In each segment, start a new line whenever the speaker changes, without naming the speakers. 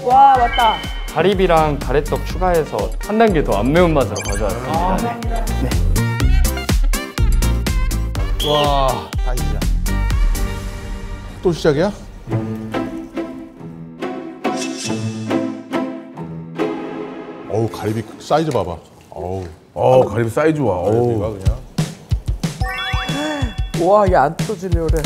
와, 맞다.
가리비랑 가래떡 추가해서 한 단계 더 안 매운 맛으로 가져왔습니다. 네.
와, 다시 시작. 또 시작이야? 어우, 가리비 사이즈 봐봐. 어우,
가리비 사이즈 와.
가리비가 그냥.
와, 이게 안 터지려 그래.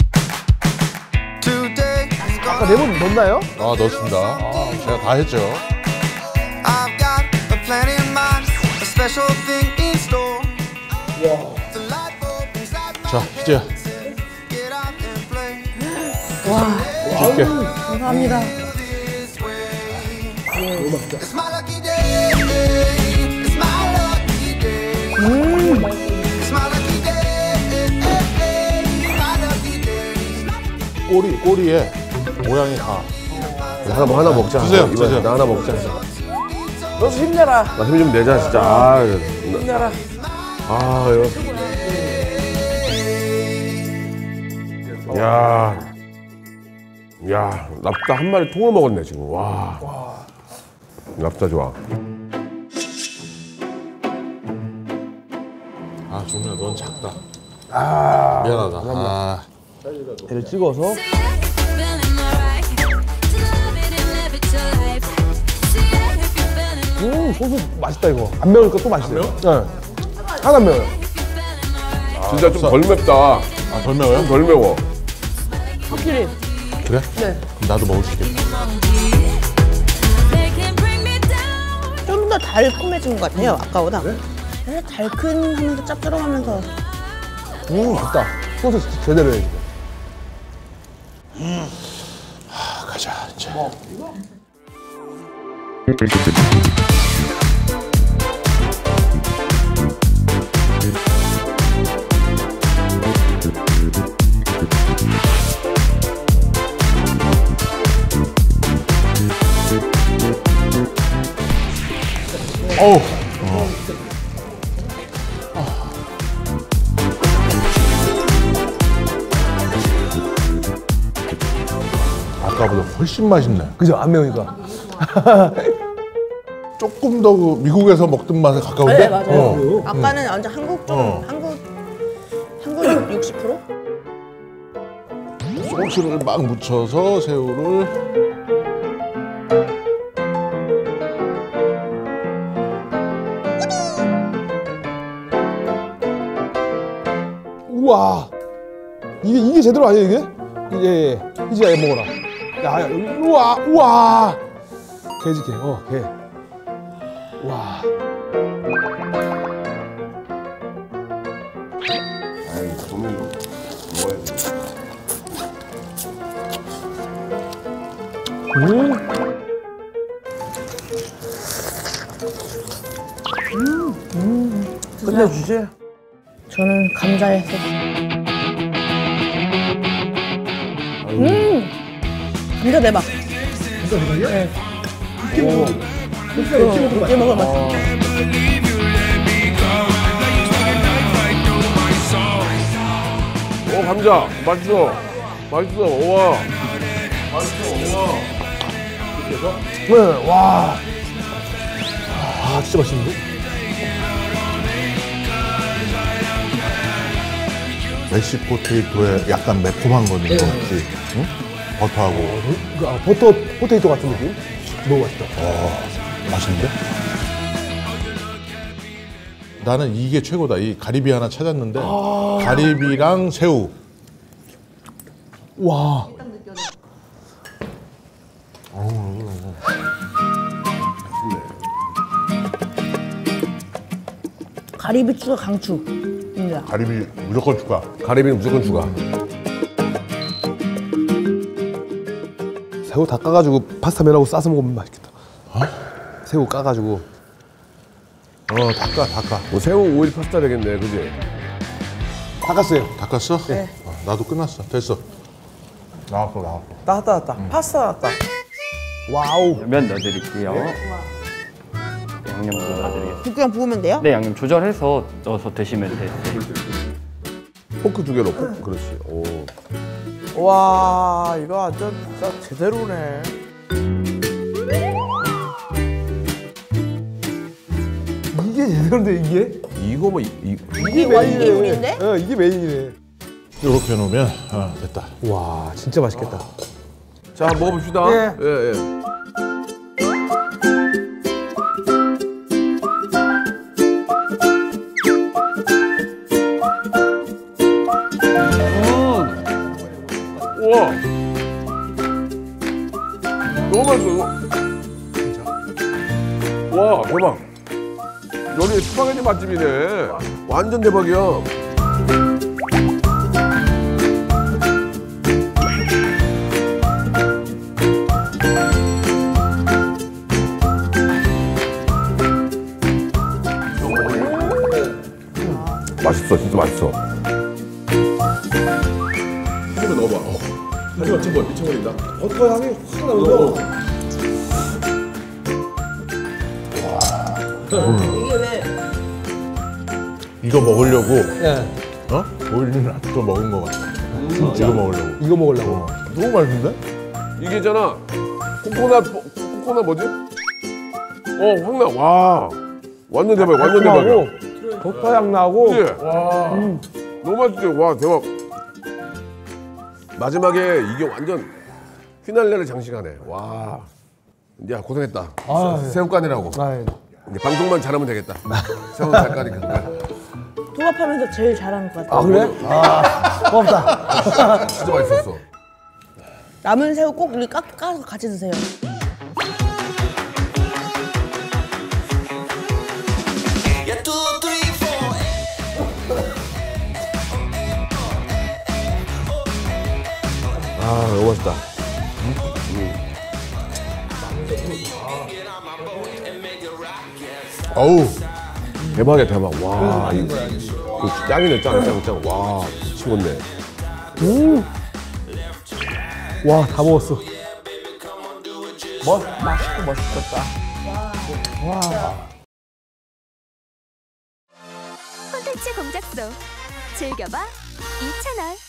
아까 레몬 넣었나요?
아, 넣습니다. 제가 다 했죠. 자, 희재야.
와,
줄게.
감사합니다.
꼬리에 모양이 다.
하나 먹자.
드세요, 드세요.
나 하나 먹자.
너도 힘내라.
나 힘 좀 내자 진짜.
힘내라.
이거. 야, 랍스터 한 마리 통을 먹었네 지금. 와. 랍스터 좋아.
아, 종민아, 넌 작다. 미안하다.
얘를 찍어서. 소스 맛있다 이거. 안 매우니까 또 맛있어요. 네. 하나 안 매워요.
진짜 좀 덜 맵다.
아, 덜 매워요?
덜 매워.
확실히.
그래?
네.
그럼 나도 먹을 수 있겠다.
좀 더 달콤해진 것 같아요, 아까보다. 네? 달큰하면서 짭조름하면서.
좋다. 소스 진짜 제대로 해.
가자, 이제. 어우. 아까보다 훨씬 맛있네.
그죠? 안 매우니까.
조금 더 그 미국에서 먹던 맛에 가까운데?
네, 맞아요. 아까는 완전 한국 좀, 한국 60%?
소스를 막 묻혀서 새우를.
우와. 이게 제대로 아니야 이게? 예. 희지야 얘 먹어라. 야, 여기 우와. 개지게. 개. 와. 끝내주지?
저는 감자에 감자 대박.
진짜 대박이야?
네.
이렇게
먹을 맛.
감자 맛있어. 우와.
네, 와. 진짜 맛있는데?
메시 포테이토에 약간 매콤한 거 넣은 거 같지? 응? 버터하고.
버터 포테이토 같은 느낌? 너무 맛있다.
맛있는데? 나는 이게 최고다. 이 가리비 하나 찾았는데 가리비랑 새우.
와.
가리비 추가 강추입니다.
가리비 무조건 추가.
가리비는 무조건 추가.
새우 다 까가지고 파스타면하고 싸서 먹으면 맛있겠다. 새우 까가지고.
닦아.
뭐 새우 오일 파스타 되겠네, 그지?
닦았어요.
닦았어? 네. 나도 끝났어. 됐어. 나왔어.
나왔다. 파스타 나왔다. 와우.
면 넣어드릴게요. 양념도 넣어드리겠습니다.
그냥 부으면 돼요?
네, 양념 조절해서 넣어서 드시면 돼요.
포크 두 개로 포크. 그렇지. 오.
와, 이거 완전 진짜 제대로네. 제대로인데 이게?
이거 뭐
이게 원기물인데?
이게 메인이네.
이렇게 놓으면 됐다.
와 진짜 맛있겠다.
자, 먹어봅시다.
예.
예. 우와. 너무 맛있어, 이거. 와, 대박. 여기 스파게티 맛집이네. 완전 대박이야. 맛있어, 진짜 맛있어. 한번 넣어봐. 하지마, 지금 미쳐버린다.
버터 향이 확 나면서.
이게 왜?
이거 먹으려고
예.
보일링 랍스터 먹은 거 같아. 진짜 이거 먹으려고.
이거 먹으려고.
너무 맛있는데?
이게 있잖아. 코코넛 뭐지? 확 나. 와. 완전 대박, 완전 대박이야.
버터 향 나고.
그치? 와. 너무 맛있지? 와, 대박. 마지막에 이게 완전 휘날레를 장식하네. 와. 야, 고생했다. 새우깡이라고.
아,
이제 방송만 잘하면 되겠다. 새우 잘 까니까.
도합하면서 제일 잘하는 것 같아요.
아 그래? 고맙다.
진짜 맛있었어.
남은 새우 꼭 우리 까서 같이 드세요.
너무 맛있다.
어우.
대박이야, 대박. 와. 이거 짱이네, 짱. 와, 미치겠네.
와 다 먹었어.
맛있고 멋있었다.
콘텐츠 공작소 즐겨봐 이채널.